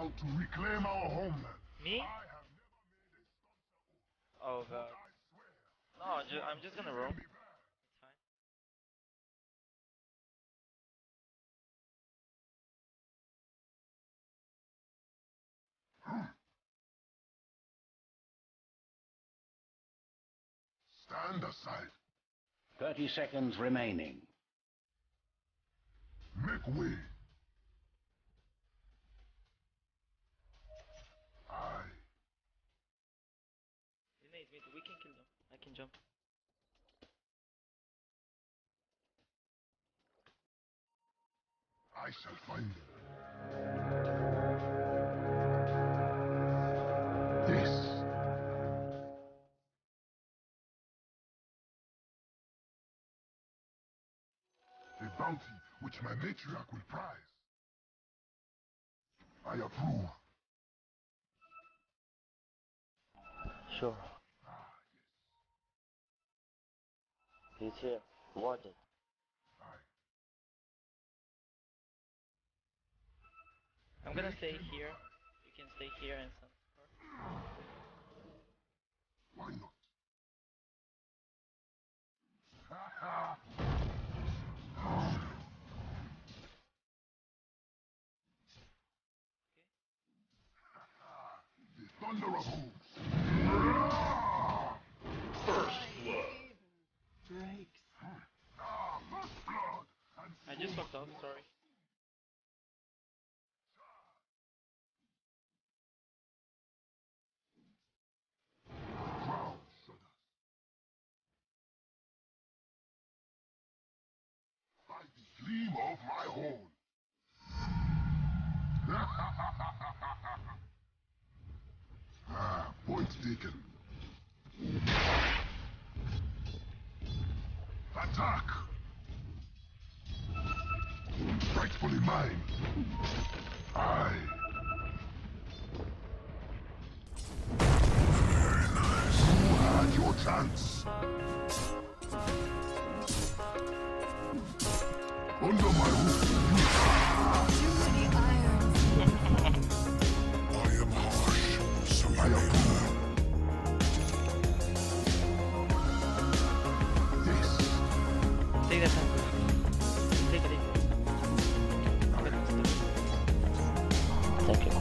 out to reclaim our homeland. Me? Oh god. No, I'm just gonna roll. It's fine. Stand aside. 30 seconds remaining. Make way. Aye. Lina, we can kill them. I can jump. I shall find them. Yes. A bounty which my matriarch will prize. I approve. Sure. He's here. Watch it. I'm gonna stay here. You can stay here and some. Why not? The thunder of hooves. First blood. Drakes. First blood. I just fucked up, sorry. Ground shudders. By the gleam of my horn. Point taken. Attack! Rightfully mine. Aye. Very nice. You had your chance. Under my roof, you I am harsh, so I approve. Yes. Take that time. Take it easy. Thank you.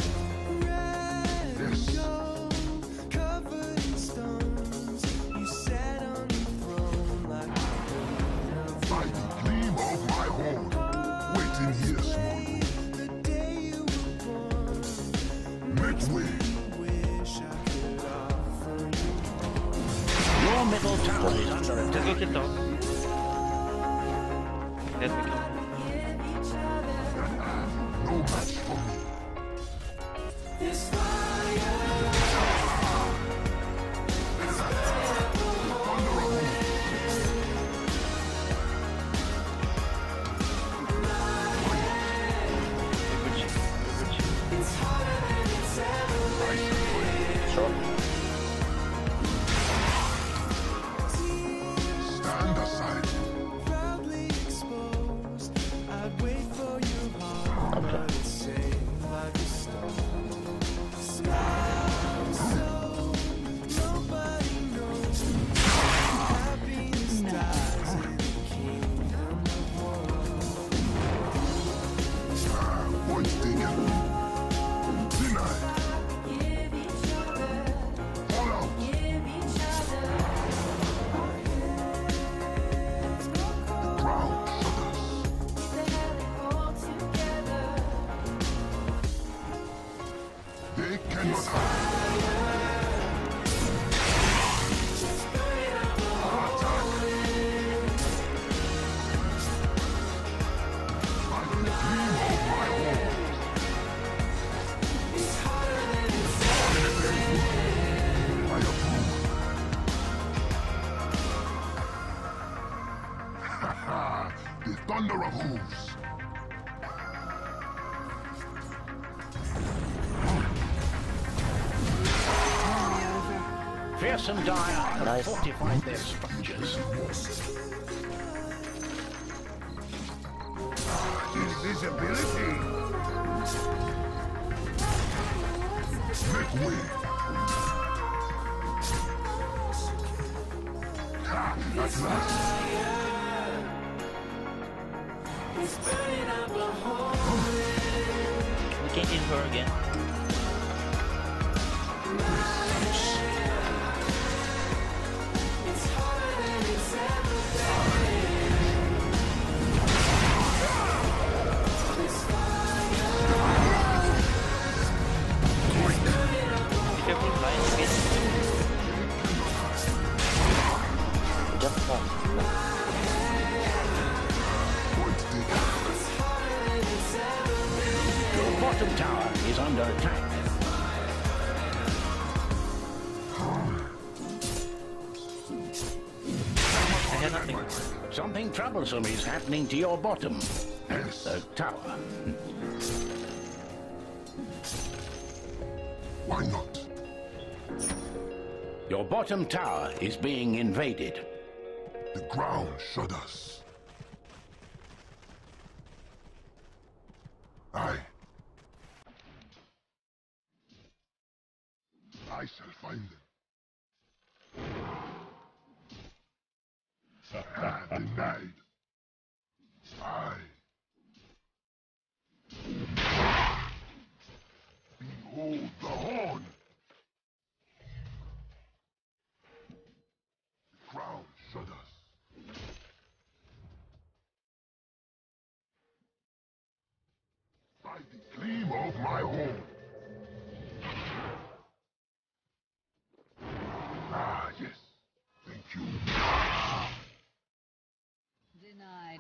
Yes. Covered in stones, you sat on the throne like By the gleam of my horn, waiting here, small. the day you were born. Make way. Wish I could offer you Your middle tower is under Let's attack. go kill top. Let me go. No match for me. this fire. Thunder of hooves. It's harder than it's ever Sure. Stand aside. proudly exposed. I'd wait for your heart, but it's safe like a stone. Smile so nobody knows. Happiness dies in the kingdom of war. Point taken. Denied. Fall out. Ground shudders. They cannot hide. Attack. By the gleam of my horn. I approve. The thunder of hooves. Fierce and dire have Nice. fortified their structures. Invisibility. Make way. Ha! At last. We can hit her again. Careful, flying again. Just stop. Your bottom tower is under attack. I had nothing. Something troublesome is happening to your bottom. The tower. Why not? Your bottom tower is being invaded. The ground shudders. I shall find them. Denied. Behold the horn. The crowd shudders. By the gleam of my horn. Yes. Thank you. Denied.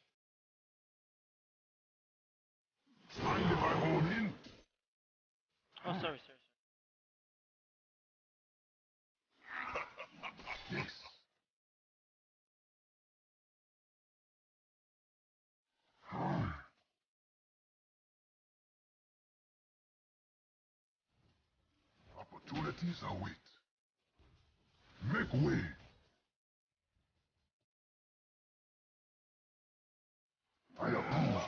Find my horn in. Oh, sorry, sorry. Yes. Opportunities await. Make way. I approve.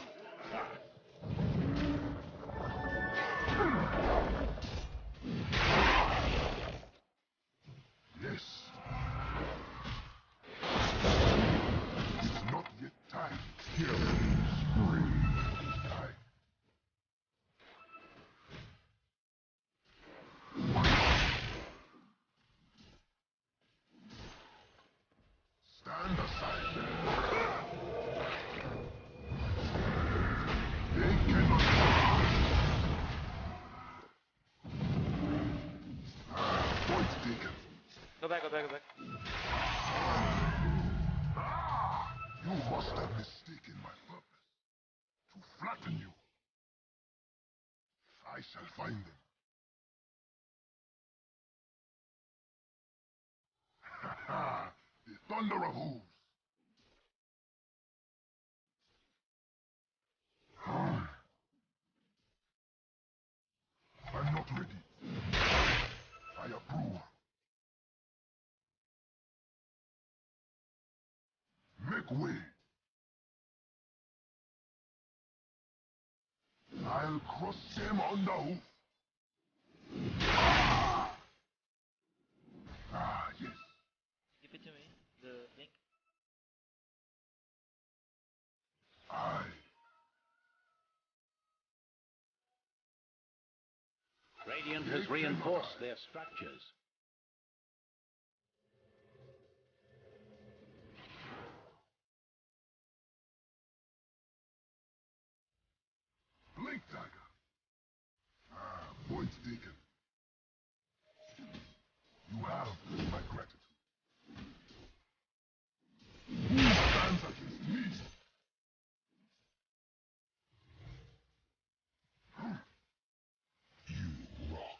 Yes. It's not yet time. Here is free. Stand aside. They cannot. Point taken. Go back, go back, go back. You must have mistaken my purpose. To flatten you. I shall find them. The thunder of hooves. I'm not ready. I approve. Make way. I'll cross them on the hoof. Yes. Give it to me, the link. Radiant has reinforced their structures. Blink dagger. Point taken. You have my gratitude. Who stands against me? You rock.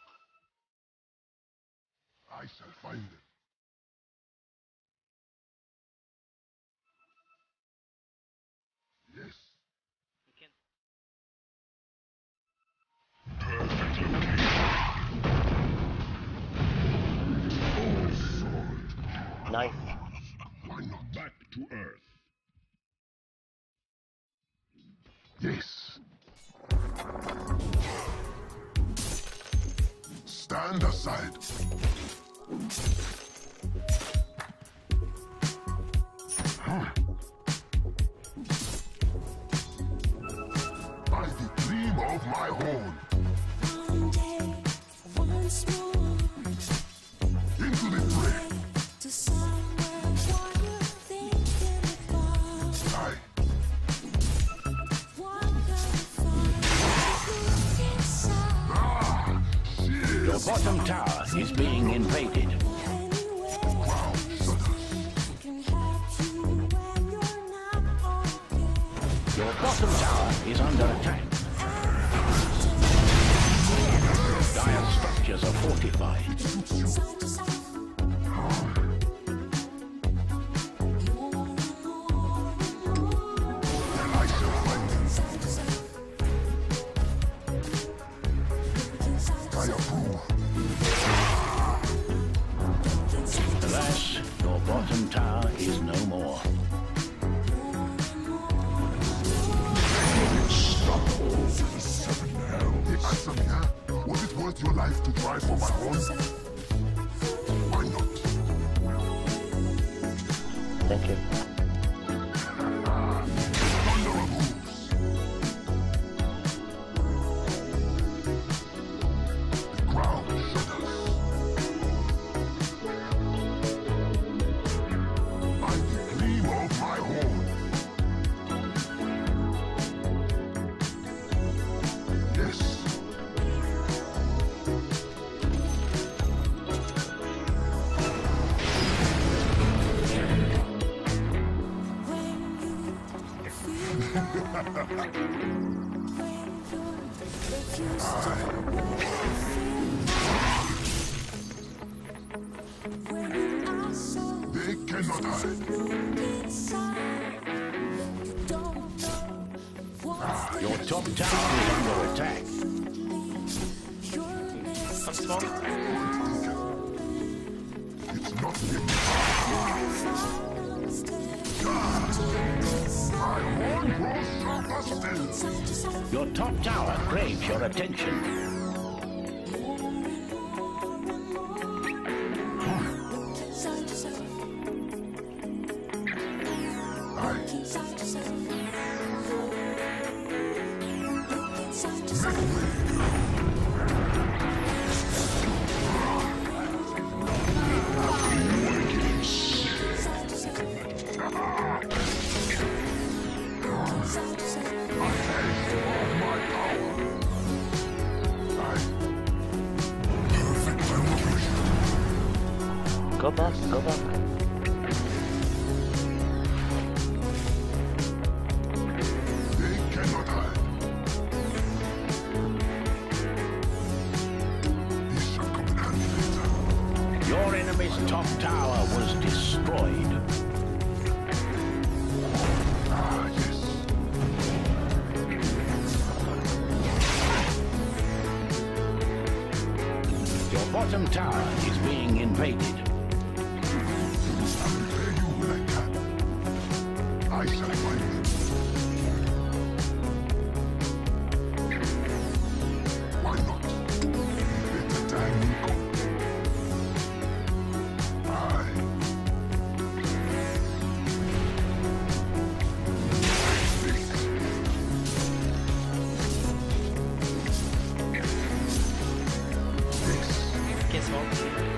I shall find them. Yes. We can. Nice. Why not? Back to Earth. Yes. Stand aside. By the gleam of my horn. One day, once more, Into the fray. to somewhere what you're thinking about. Aye. What kind of fun look inside Ah, shit. Your bottom tower is being invaded. anyway? Ground shudders. Can help you when you're not okay. Your bottom tower is under attack. Dire structures are fortified. Side to side. And I shall find them. Side to side. Looking side to I side. approve. Looking side to side. Alas, your bottom tower is no more. The answer me, huh? Was it worth your life to try for my horn? Why not? Thank you. Thunder of hooves. The ground shudders. By the gleam of my horn. Yes. They cannot hide. Your top tower is under attack. I'm small. It's not him. My horn grows sharper still. Your top tower craves your attention. Go back, go back. They cannot hide. This shall come in handy later. Your enemy's top tower was destroyed. Ah, yes. Your bottom tower is being invaded. I will pay you when I can. I shall find them. Why not? Let the time go. Aye. Can't smoke.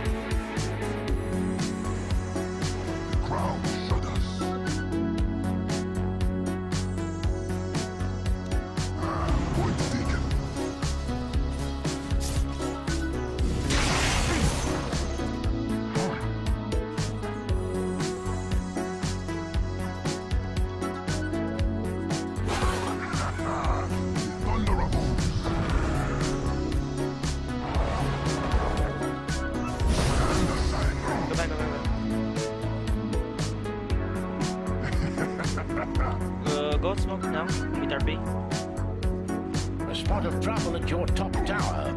Ground shudders. Point taken. Thunder of hooves. Stand aside. Go back, go back, go back. Go smoke now with RP. A spot of trouble at your top tower.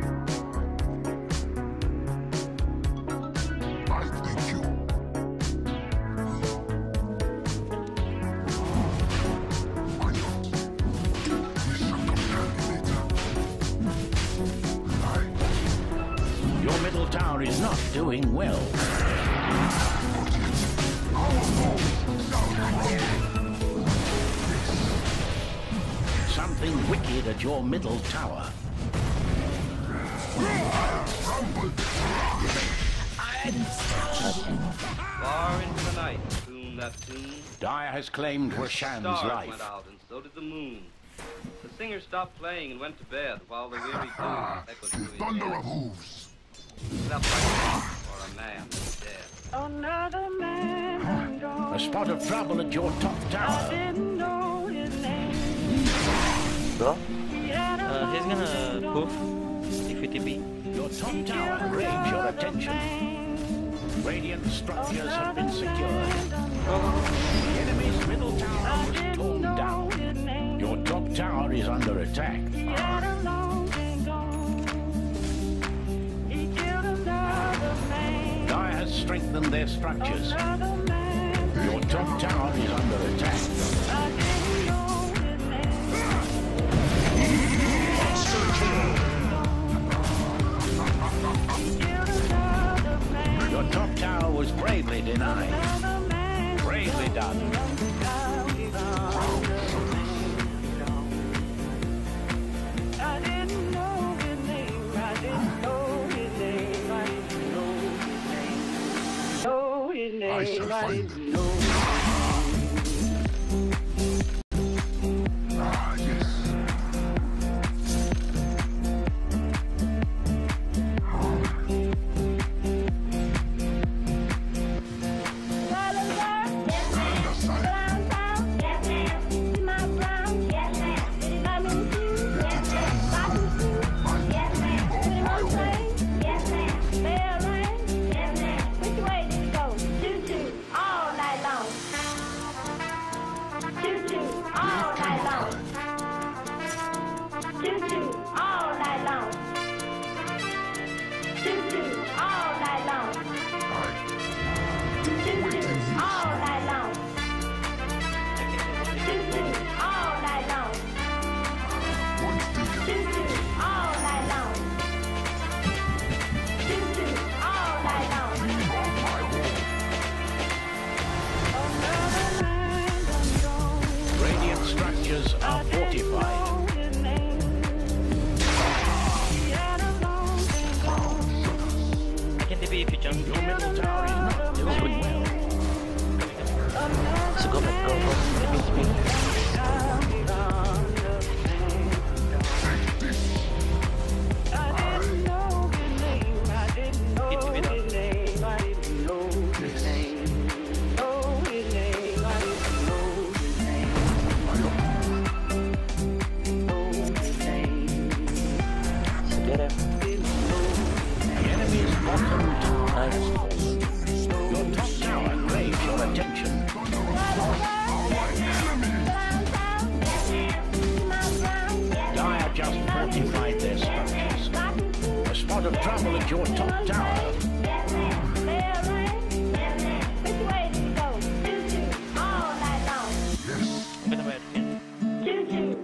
I thank you. Why not? This shall come handy later. Aye. tower is not doing well. Something wicked at your middle tower. Far into the night, soon that tune. Dire has claimed Roshan's Stars life. went out, and so did the moon. The singer stopped playing and went to bed, while the weary tune echoed through his Thunder head. of hooves. Slept like a for a man that's dead. Another man gone. A spot of trouble at your top I tower. didn't know his name. Bro, He had a he's gonna long poof if it be. Your top tower craves your attention. Radiant structures have been secured. The enemy's middle tower was torn down. Your top tower is under attack. He had a long been gone. He killed another man. Dire has strengthened their structures. Another man. Your top tower is under attack. I didn't know his name. He killed another man. Your top tower was bravely denied. Another man. Bravely done. I didn't know his name. I didn't know his name. I didn't know his name. Know his name. I shall I find didn't him. know his Ah, yes. Radiant structures are fortified. I can TP if you jump. Your middle tower is not doing well. So go back, go. Let me speak. Get it. The enemy's bottom tower has fallen. Your top tower craves your attention. Dire just fortified their structures. A spot of trouble at your top tower. Open the red again.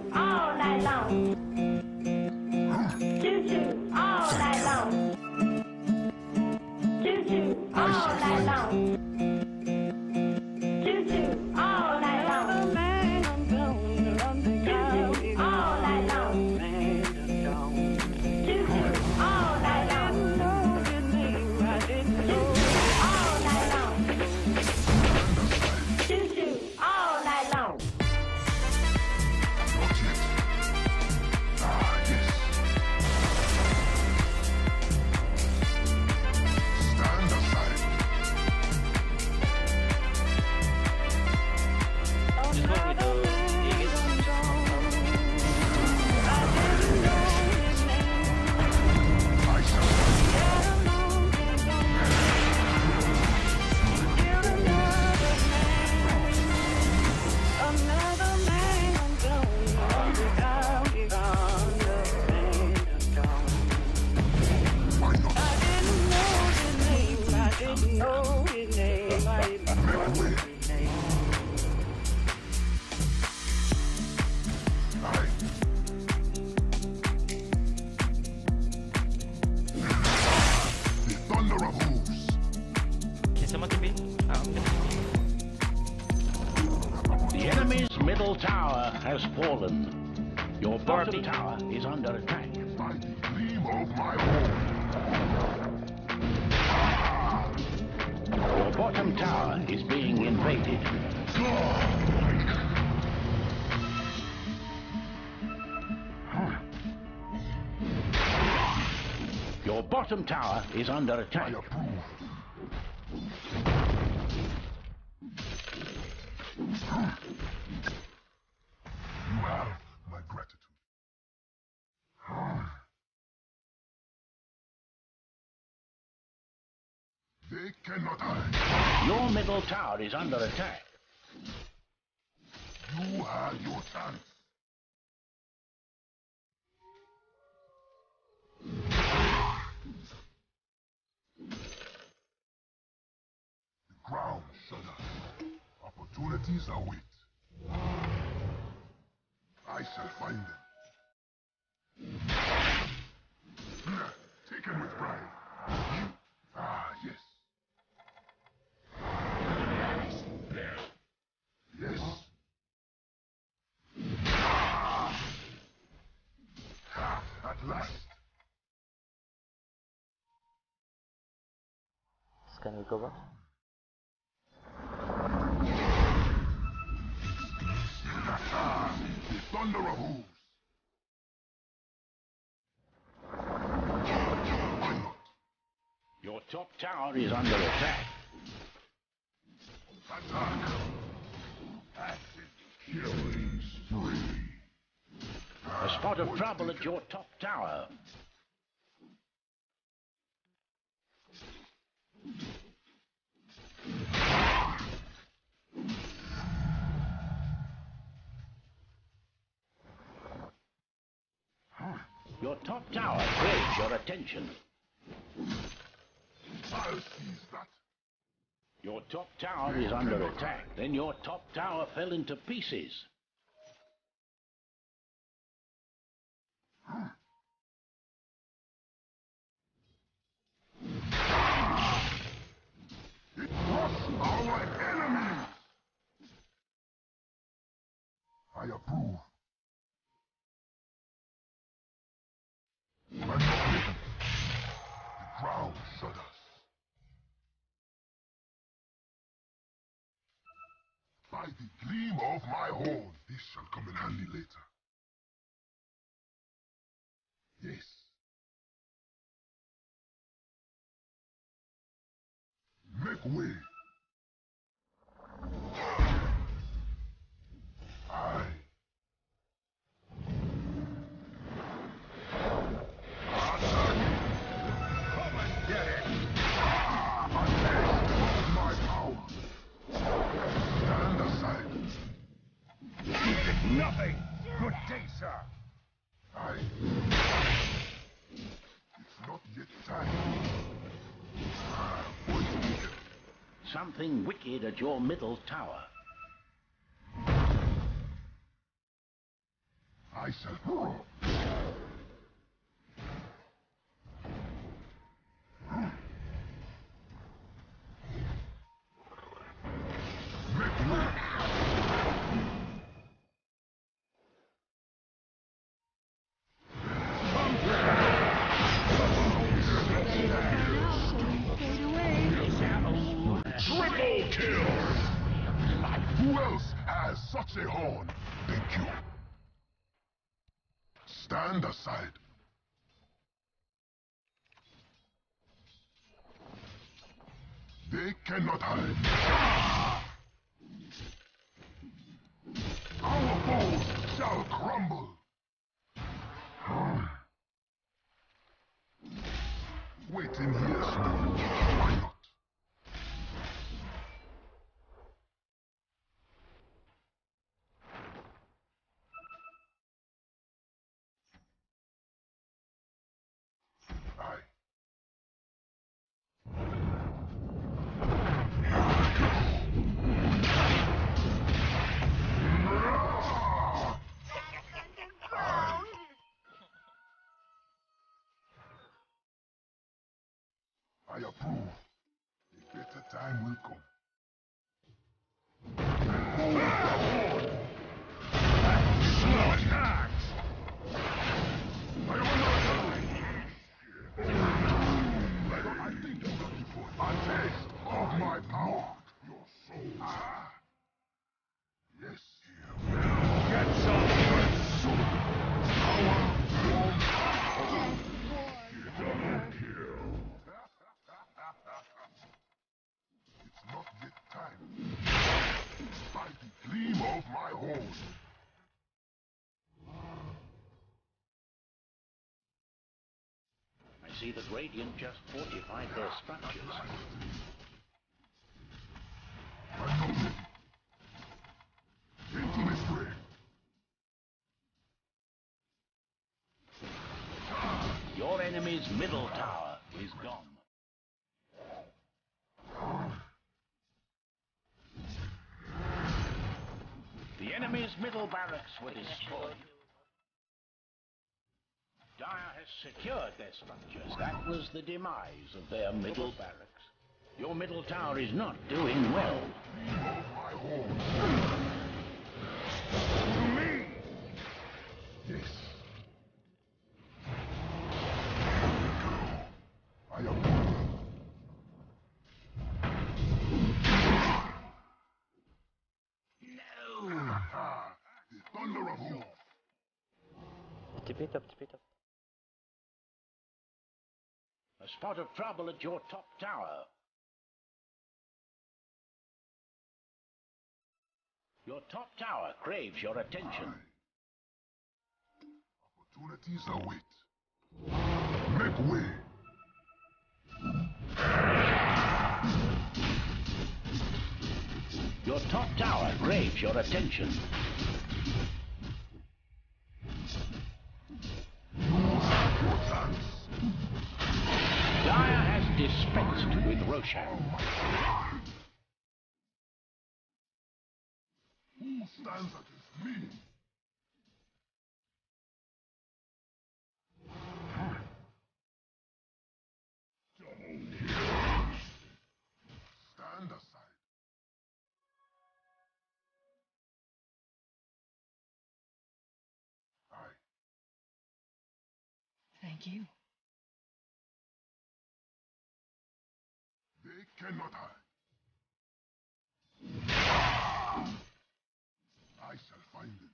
has fallen. Your bottom tower is under attack. By the gleam of my horn. Your bottom tower is being invaded. Your bottom tower is under attack. I approve. You have my gratitude. They cannot hide. Your middle tower is under attack. You had your chance. The ground shudders. Opportunities await. I shall find them. Taken with pride. Yes. Yes. At last. Can we go back? The thunder of hooves. Why not? Your top tower is under attack. Attack. Acid killing spree. A spot of trouble at your top tower. Your top tower craves your attention. I'll seize that. Your top tower is under attack. Then your top tower fell into pieces. It crushed our enemies. I approve. Magnificent. The ground shudders. By the gleam of my horn, this shall come in handy later. Yes. Make way. Aye. Come and get it. A taste of my power. Stand aside. You did nothing. Good day, sir. Aye. It's not yet time. What's wicked? Something wicked at your middle tower. I shall. Make way. Triple kill! Who else has such a horn? Thank you. Stand aside. They cannot hide. Our foes shall crumble. Wait in here, Snow. Why not? Aye. I approve. A better time will come. hold. I see that Radiant just fortified their structures. I'm not ready. Into this way. Your enemy's middle tower is gone. The enemy's middle barracks were destroyed. Dire has secured their structures. That was the demise of their middle barracks. Your middle tower is not doing well. My home. To me. Yes. I am one. The thunder of hoof. TP top, TP top. A spot of trouble at your top tower. Your top tower craves your attention. Opportunities await. Make way. Your top tower craves your attention. Your chance. Dire has dispensed with Roshan. Who stands against me? Stand aside. Aye. Thank you. They cannot hide. I shall find them.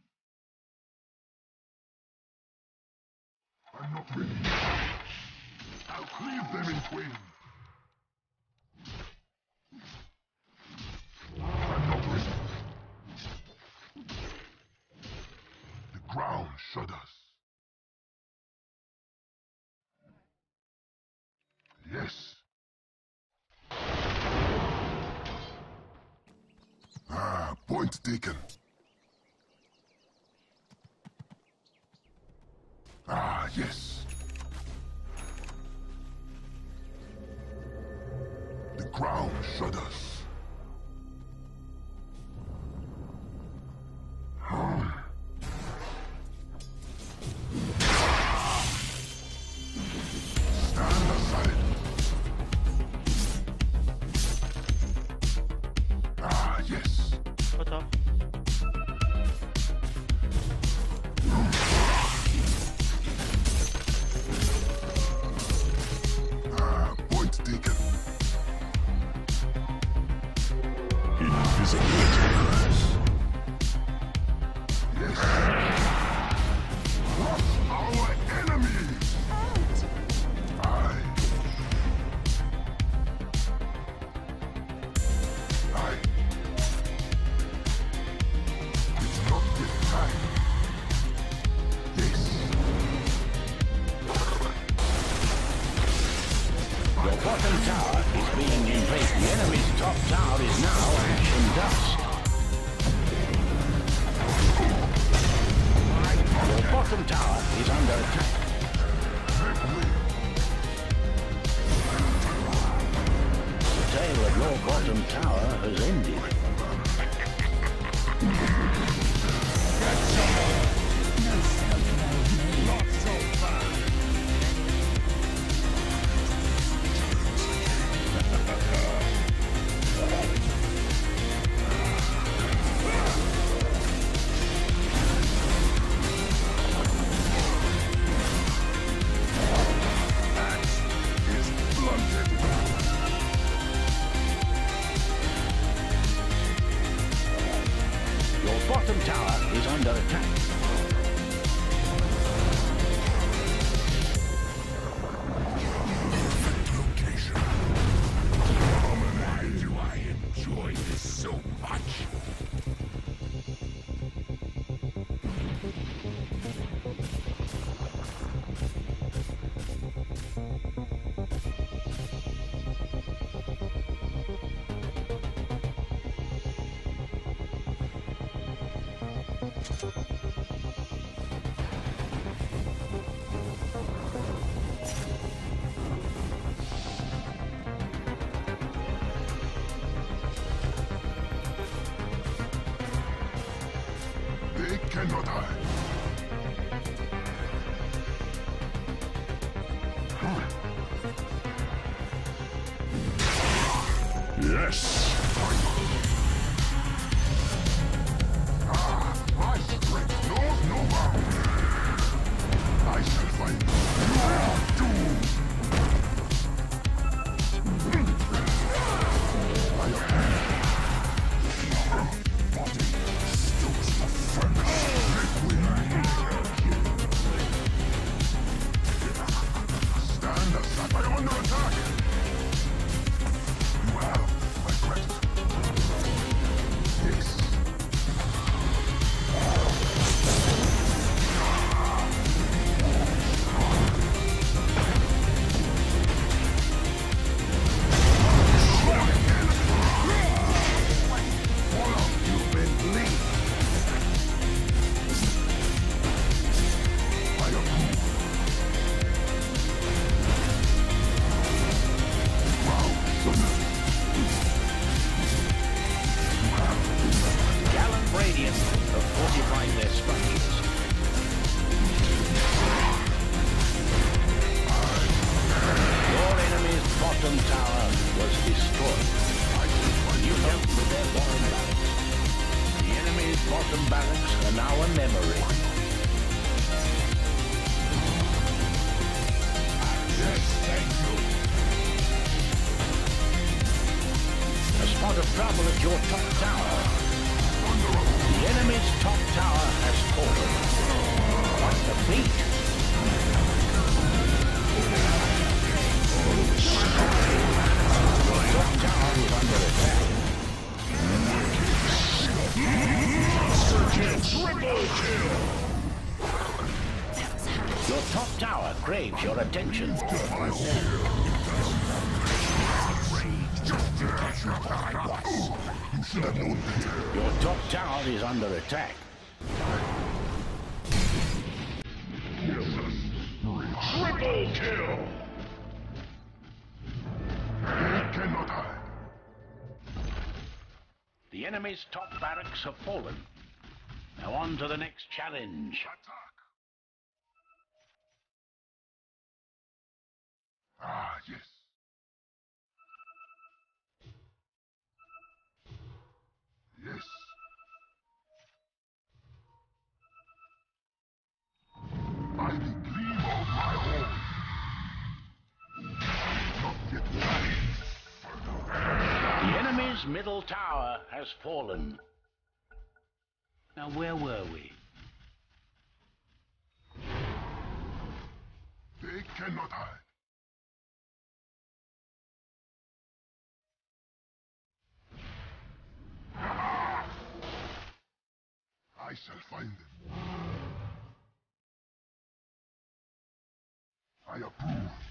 I'm not ready. I'll cleave them in twain. I'm not ready. The ground shudders. Yes. Point taken. Yes. The ground shudders. Stand aside. Yes. What's up? Point taken. Invisible terrors. Yes. Crush our enemies. Aye. Aye. It's not yet time. Yes. Your bottom tower is being invaded. The enemy's top tower is now ash and dust. Your bottom tower is under attack. The tale of your bottom tower has ended. Not so fast. Is blunted. cannot hide. Yes! My strength knows no bounds. I shall find your doom. Body stoops the furnace. Stand aside, I am under attack. You have my gratitude. Yes. Your attention. Your top tower is under attack. Triple kill! He cannot hide. The enemy's top barracks have fallen. Now on to the next challenge. Attack! Ah, yes. Yes. By the gleam of my horn. Not yet further. The enemy's middle tower has fallen. Now where were we? They cannot hide. I shall find them. I approve.